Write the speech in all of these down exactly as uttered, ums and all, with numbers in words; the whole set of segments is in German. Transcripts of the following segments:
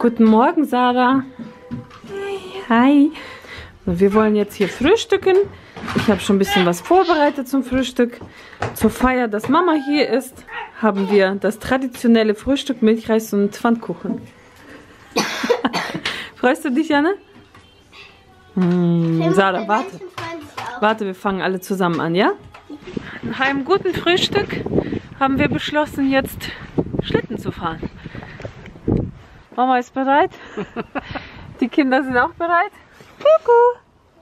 Guten Morgen, Sarah. Hi. Wir wollen jetzt hier frühstücken. Ich habe schon ein bisschen was vorbereitet zum Frühstück. Zur Feier, dass Mama hier ist, haben wir das traditionelle Frühstück, Milchreis und Pfannkuchen. Freust du dich, Janne? Hm, Sarah, warte. Warte, wir fangen alle zusammen an, ja? Nach einem guten Frühstück haben wir beschlossen, jetzt Schlitten zu fahren. Mama ist bereit. Die Kinder sind auch bereit. Kuckuck.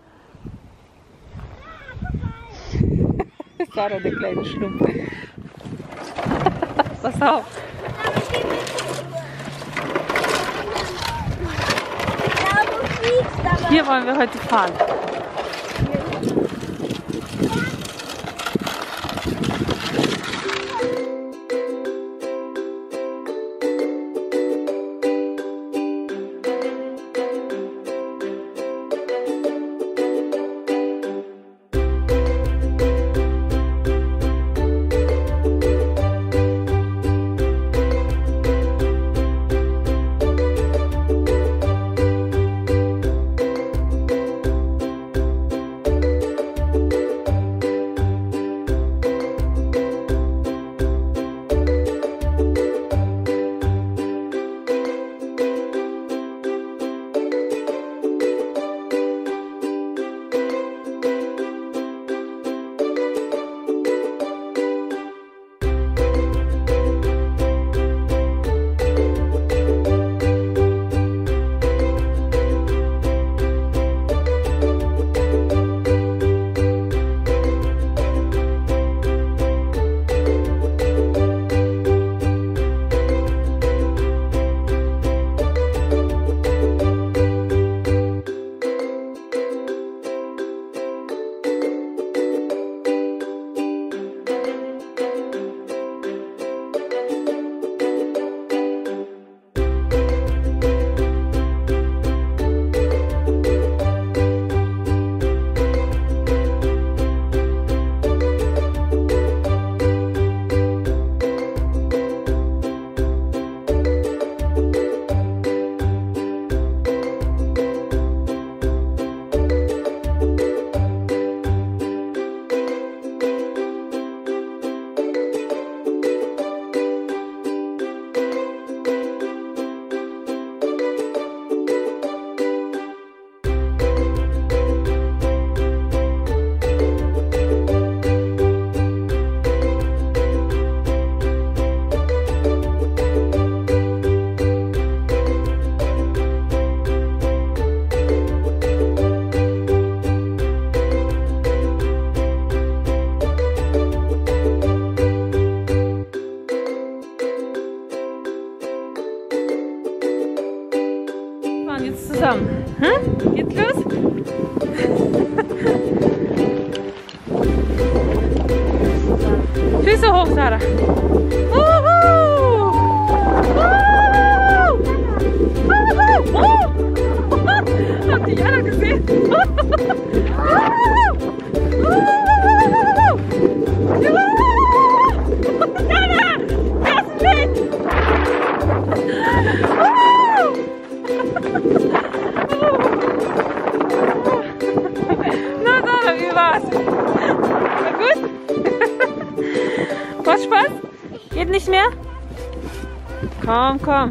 Sarah, der kleine Schlumpf. Pass auf. Hier wollen wir heute fahren. Jetzt zusammen. Hm? Geht's los? Füße hoch, Sarah. Uhu! Uhu! Uhu! Habt ihr Jana gesehen? Jana! Lass mich! Na, Sarah, wie war's? War gut? Macht Spaß? Geht nicht mehr? Komm, komm.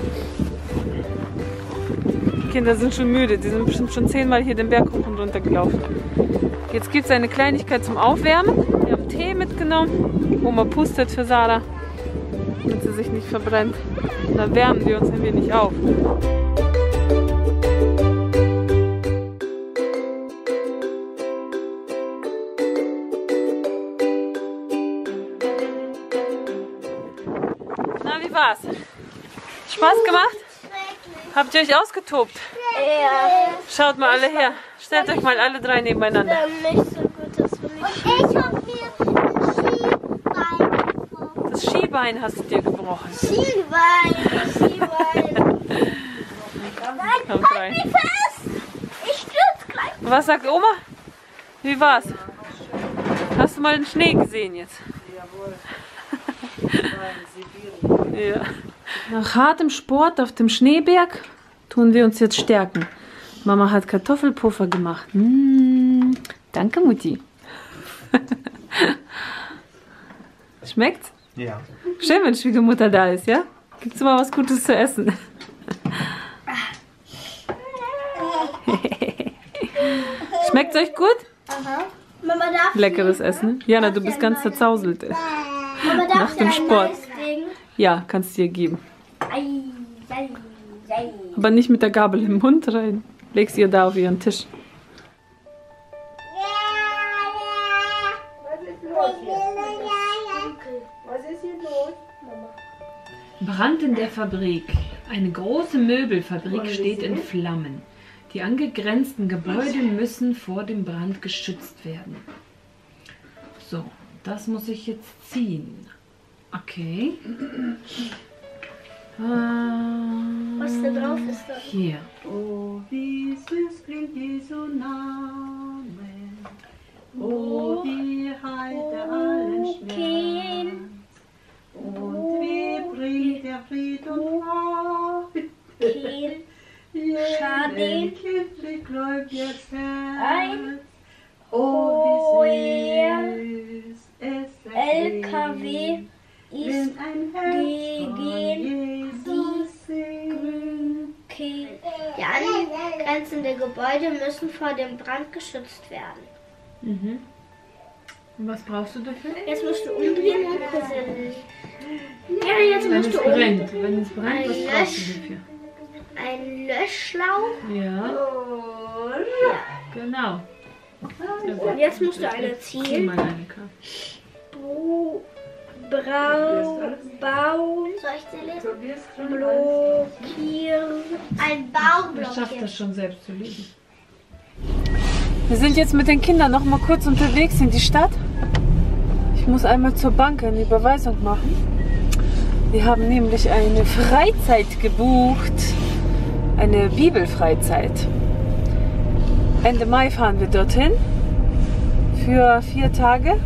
Die Kinder sind schon müde. Die sind bestimmt schon zehnmal hier den Berg hoch und runter gelaufen. Jetzt gibt es eine Kleinigkeit zum Aufwärmen. Wir haben Tee mitgenommen. Oma pustet für Sarah, damit sie sich nicht verbrennt. Und dann wärmen wir uns ein wenig auf. Na, wie war's? Spaß gemacht? Habt ihr euch ausgetobt? Ja. Schaut mal alle her. Stellt euch mal alle drei nebeneinander. Nicht so gut, das will ich. Und ich habe mir ein Skibein gebrochen. Das Skibein hast du dir gebrochen. Skibein, Skibein. Nein, Kommt halt rein. mich fest. Ich stürze gleich. Und was sagt Oma? Wie war's? Hast du mal den Schnee gesehen jetzt? Jawohl. Ich war in Sibirien. Ja. Nach hartem Sport auf dem Schneeberg tun wir uns jetzt stärken. Mama hat Kartoffelpuffer gemacht. Mmh, danke, Mutti. Schmeckt's? Ja. Schön, wenn Schwiegermutter da ist, ja? Gibt's immer was Gutes zu essen? Schmeckt's euch gut? Aha. Mama darf Leckeres Essen. Jana, du bist ganz zerzauselt. Mama darf Nach dem ein Sport. neues Ding. Ja, kannst dir geben. Ei, ei, ei. Aber nicht mit der Gabel im Mund rein. Leg's ihr da auf ihren Tisch. Brand in der Fabrik. Eine große Möbelfabrik steht in Flammen. Die angegrenzten Gebäude müssen vor dem Brand geschützt werden. So, das muss ich jetzt ziehen. Okay. Ähm, Was da drauf ist da? Hier. Oh, wie süß klingt Jesu Name. Oh, wie heilt er allen Schmerz. Und wie bringt er Fried und Freude. Schade. Kindlich läuft jetzt Ein Herz. Oh, wie süß es L K W ist wenn ein Herz von gegen Jesus singt. okay. Die angrenzenden Gebäude müssen vor dem Brand geschützt werden. Mhm. Und was brauchst du dafür? Jetzt musst du umdrehen und kuscheln. Ja, jetzt Wenn musst es du umdrehen. brennt. Wenn es brennt, Ein was brauchst du Lösch- dafür? Ein Löschschlauch. Ja, genau. Und jetzt musst du eine Zieh ziehen. mal eine Karte. Bau, Brau, Bauen. Soll ich sie lesen? Blockieren. Ein Baum Ich schaffe blockieren. das schon selbst zu lesen. Wir sind jetzt mit den Kindern noch mal kurz unterwegs in die Stadt. Ich muss einmal zur Bank eine Überweisung machen. Wir haben nämlich eine Freizeit gebucht. Eine Bibelfreizeit. Ende Mai fahren wir dorthin. Für vier Tage.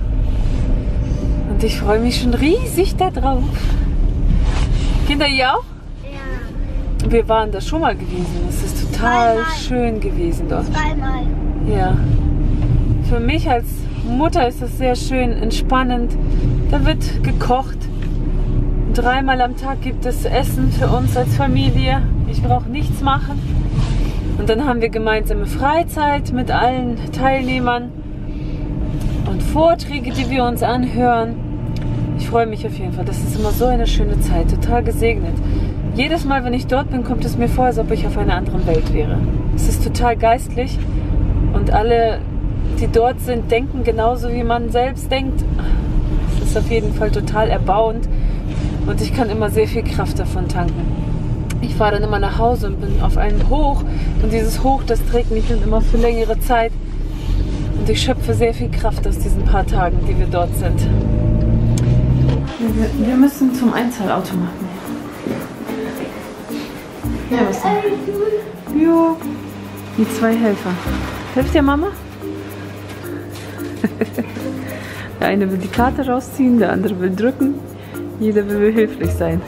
Und ich freue mich schon riesig da drauf. Kinder, ihr auch? Ja, Wir waren da schon mal gewesen. Es ist total Zweimal. schön gewesen dort. zweimal. Ja. Für mich als Mutter ist das sehr schön entspannend. Da wird gekocht. Dreimal am Tag gibt es Essen für uns als Familie. Ich brauche nichts machen. Und dann haben wir gemeinsame Freizeit mit allen Teilnehmern und Vorträge, die wir uns anhören. Ich freue mich auf jeden Fall. Das ist immer so eine schöne Zeit. Total gesegnet. Jedes Mal, wenn ich dort bin, kommt es mir vor, als ob ich auf einer anderen Welt wäre. Es ist total geistlich. Und alle, die dort sind, denken genauso, wie man selbst denkt. Es ist auf jeden Fall total erbauend. Und ich kann immer sehr viel Kraft davon tanken. Ich fahre dann immer nach Hause und bin auf einem Hoch. Und dieses Hoch, das trägt mich dann immer für längere Zeit. Und ich schöpfe sehr viel Kraft aus diesen paar Tagen, die wir dort sind. Wir, wir müssen zum Einzahlautomaten. Ja, was denn? Jo, die zwei Helfer. Hilft dir Mama? Der eine will die Karte rausziehen, der andere will drücken. Jeder will behilflich sein.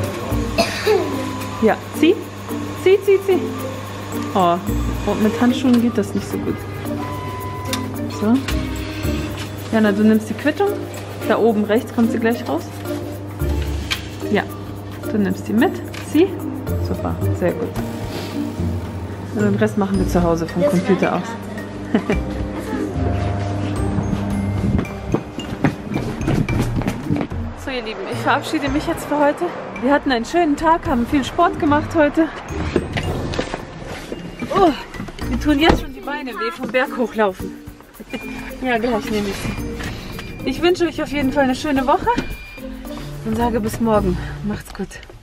Ja, zieh. Zieh, zieh, zieh. Oh, und mit Handschuhen geht das nicht so gut. So. Jana, du nimmst die Quittung. Da oben rechts kommt sie gleich raus. Ja, du nimmst die mit. Zieh. Super, sehr gut. Und den Rest machen wir zu Hause vom Computer aus. So ihr Lieben, ich verabschiede mich jetzt für heute. Wir hatten einen schönen Tag, haben viel Sport gemacht heute. Oh, mir tun jetzt schon die Beine weh vom Berg hochlaufen. Ja, gleich nehme ich sie. Ich wünsche euch auf jeden Fall eine schöne Woche und sage bis morgen. Macht's gut.